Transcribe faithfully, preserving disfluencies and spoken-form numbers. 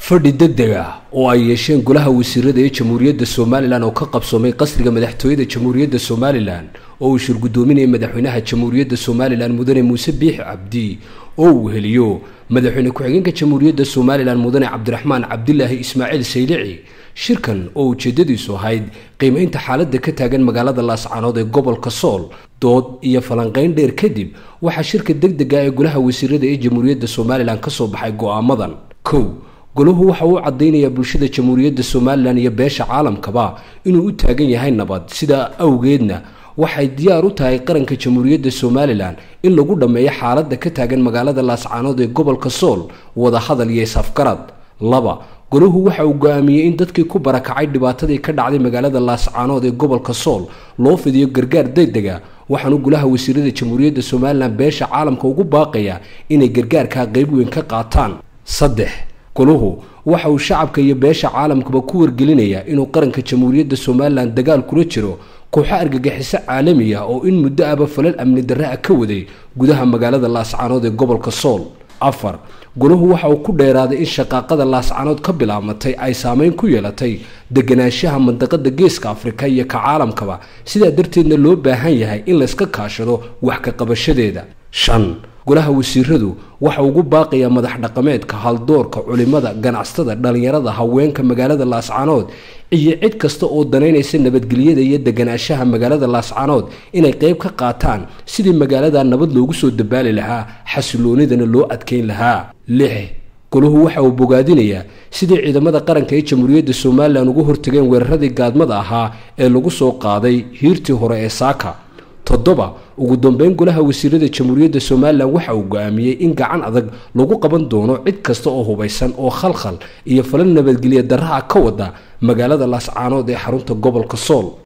fadhi degdeg ah oo ay yeesheen golaha wasiirada ee Jamhuuriyadda Soomaaliland oo ka qabsoomay qasriga madaxtooyada Jamhuuriyadda Soomaaliland oo uu shir gudoominayay madaxweynaha Jamhuuriyadda Soomaaliland Mudane Muuse Biixi Cabdi oo uu heliyo madaxweyne ku-xigeenka Jamhuuriyadda Soomaaliland Mudane Cabdiraxmaan Cabdilaahi Ismaaciil Saylici shirkan oo ujeedadiisu ahayd qiimeynta xaaladda ka taagan magaalada Laascaanood ee gobolka Sool dood iyo falanqeyn dheer kadib waxa shirka degdega ee golaha wasiirada ee Jamhuuriyadda Soomaaliland ka soo baxay go'aamadan kow goluhu waxa uu cadeynaya bulshada Jamhuuriyadda Soomaaliland iyo beesha caalamkaba inuu u taagan yahay nabad sida awgeedna waxay diyaar u tahay qaranka Jamhuuriyadda Soomaaliland in lagu dhameeyo xaaladda ka taagan magaalada Laascaanood ee gobolka Sool wada hadal iyo safgarad laba goluhu waxa uu go'aamiyay in dadkii ku barakacay dhibaatadii ka dhacday magaalada Laascaanood ee gobolka Sool loo fidiyo gargaar degdeg ah waxaanu golaha wasiirada Jamhuuriyadda Soomaaliland beesha caalamka ugu baaqaya inay gargaarka qayb weyn ka qaataan saddex goluhu waxa uu shacabka iyo beesha caalamkaba ku wargelinaya inuu qaranka Jamhuuriyadda Soomaaliland dagaal kula jiro kooxo argagixiso caalami ah oo in muddo ah falal amni darro ka waday gudaha magaalada Laascaanood ee gobolka Sool afar goluhu waxa uu ku dheeraaday in shaqaaqada Laascaanood ka bilaabatay ay saameyn ku yeelatay deganaanshaha mandaqada Geeska Afrika iyo ka caalamkaba sida darteedna loo baahan yahay in la iska kaashado wax ka qabashadeeda shan golaha wasiiradu waxa uu ugu baaqaya madax dhaqameedka haldoorka culimada ganacsatada dhalinyarada haweenka magaalada Laascaanood iyo cid kasta oo daneynaysa nabadgelyada iyo deganaanshaha magaalada Laascaanood inay qayb ka qaataan sidii magaalada nabad loogu soo dabaali lahaa xasiloonidana loo adkeyn lahaa lix goluhu waxa uu bogaadinayaa sidii ciidamada qaranka ee Jamhuuriyadda Soomaaliland ugu hortageen weeraradii gaadmada ahaa ee lagu soo qaaday hiirtii hore ee Saaka toddoba ugu dambeyn golaha wasiirada Jamhuuriyadda Soomaaliland waxa uu go'aamiyay in gacan adag lagu qaban doono cid kasta oo hubaysan oo khalkhal iyo falan nabadgelyo darro ka wada magaalada Laascaanood ee xarunta gobolka Sool